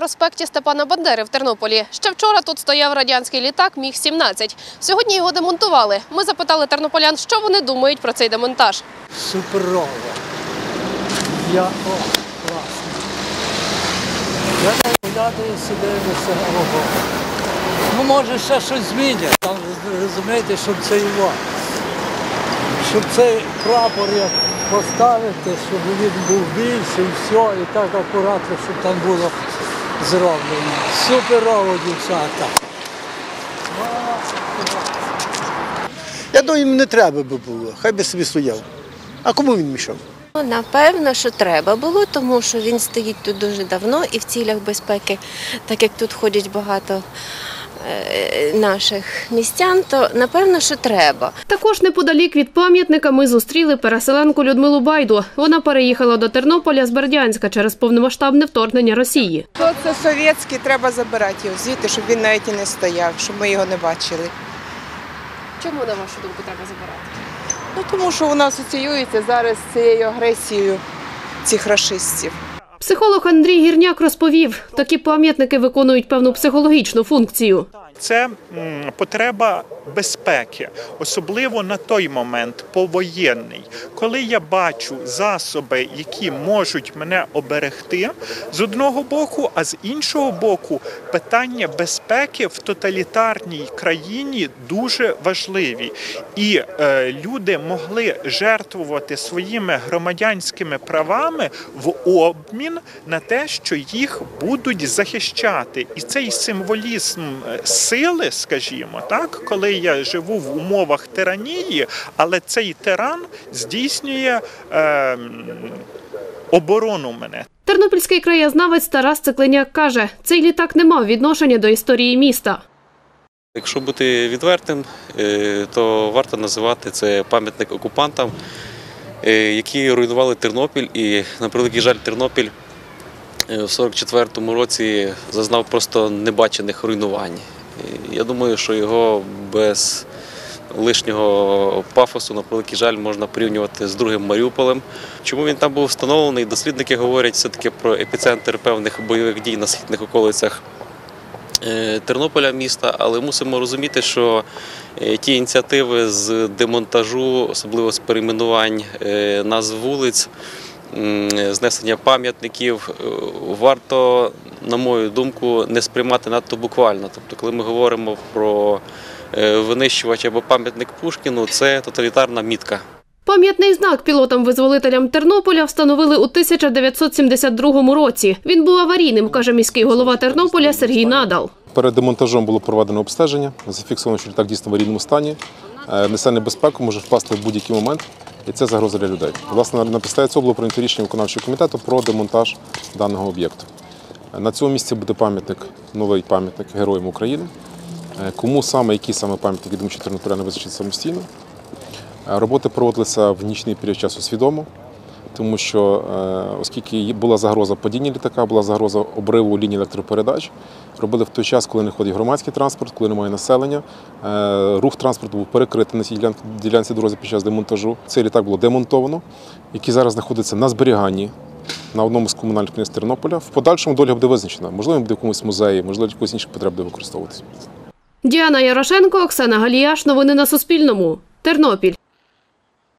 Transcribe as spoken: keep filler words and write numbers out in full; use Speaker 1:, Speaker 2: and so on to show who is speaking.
Speaker 1: проспекті Степана Бандери в Тернополі. Ще вчора тут стояв радянський літак Міг сімнадцять. Сьогодні його демонтували. Ми запитали тернополян, що вони думають про цей демонтаж.
Speaker 2: Суперово. Я, о, класно. Я оглядаю себе до самого. Ну, може, ще щось змінять. Там, розумієте, щоб це його. Щоб цей прапор як поставити, щоб він був більший, все, і так акуратно, щоб там було зроблено. Суперово, дівчата.
Speaker 3: Я думаю, їм не треба би було, хай би собі стояв. А кому він мішав?
Speaker 4: Напевно, що треба було, тому що він стоїть тут дуже давно і в цілях безпеки, так як тут ходять багато наших містян, то напевно, що треба.
Speaker 1: Також неподалік від пам'ятника ми зустріли переселенку Людмилу Байду. Вона переїхала до Тернополя з Бердянська через повномасштабне вторгнення Росії.
Speaker 5: То це совєтський, треба забирати його звідти, щоб він навіть і не стояв, щоб ми його не бачили.
Speaker 1: Чому, на вашу думку, треба забирати?
Speaker 5: Ну, тому що воно асоціюється зараз з цією агресією цих рашистів.
Speaker 1: Психолог Андрій Гірняк розповів, такі пам'ятники виконують певну психологічну функцію.
Speaker 6: Це потреба безпеки, особливо на той момент, повоєнний, коли я бачу засоби, які можуть мене оберегти з одного боку, а з іншого боку питання безпеки в тоталітарній країні дуже важливі. І е, люди могли жертвувати своїми громадянськими правами в обмін на те, що їх будуть захищати. І цей символізм сили, скажімо, так, коли я живу в умовах тиранії, але цей тиран здійснює е, оборону мене.
Speaker 1: Тернопільський краєзнавець Тарас Цикленяк каже, цей літак не мав відношення до історії міста.
Speaker 7: Якщо бути відвертим, то варто називати це пам'ятник окупантам, які руйнували Тернопіль. І, на превеликий жаль, Тернопіль в сорок четвертому році зазнав просто небачених руйнувань. Я думаю, що його без лишнього пафосу, на превеликий жаль, можна порівнювати з другим Маріуполем. Чому він там був встановлений? Дослідники говорять все-таки про епіцентр певних бойових дій на східних околицях Тернополя міста, але мусимо розуміти, що ті ініціативи з демонтажу, особливо з перейменувань назв вулиць, знесення пам'ятників, варто, на мою думку, не сприймати надто буквально. Тобто, коли ми говоримо про винищувач або пам'ятник Пушкіну, це тоталітарна мітка.
Speaker 1: Пам'ятний знак пілотам-визволителям Тернополя встановили у тисяча дев'ятсот сімдесят другому році. Він був аварійним, каже міський голова Тернополя Сергій Надал.
Speaker 8: Перед демонтажом було проведено обстеження, зафіксовано, що літак дійсно в аварійному стані, несе небезпеку, може впасти в будь-який момент, і це загроза для людей. Власне, на підставі цього було прийнято рішення виконавчого комітету про демонтаж даного об'єкту. На цьому місці буде пам'ятник, новий пам'ятник Героям України. Кому саме, які саме пам'ятники, думаю, що тернополяни визначать самостійно. Роботи проводилися в нічний період часу свідомо, тому що, оскільки була загроза падіння літака, була загроза обриву лінії електропередач, робили в той час, коли не ходить громадський транспорт, коли немає населення. Рух транспорту був перекритий на цій ділянці дороги під час демонтажу. Цей літак було демонтовано, який зараз знаходиться на зберіганні на одному з комунальних підприємств Тернополя. В подальшому доля буде визначена. Можливо, він буде в якомусь музеї, можливо, в якоїсь інших потреб буде використовуватися.
Speaker 1: Діана Ярошенко, Оксана Галіяш. Новини на Суспільному. Тернопіль.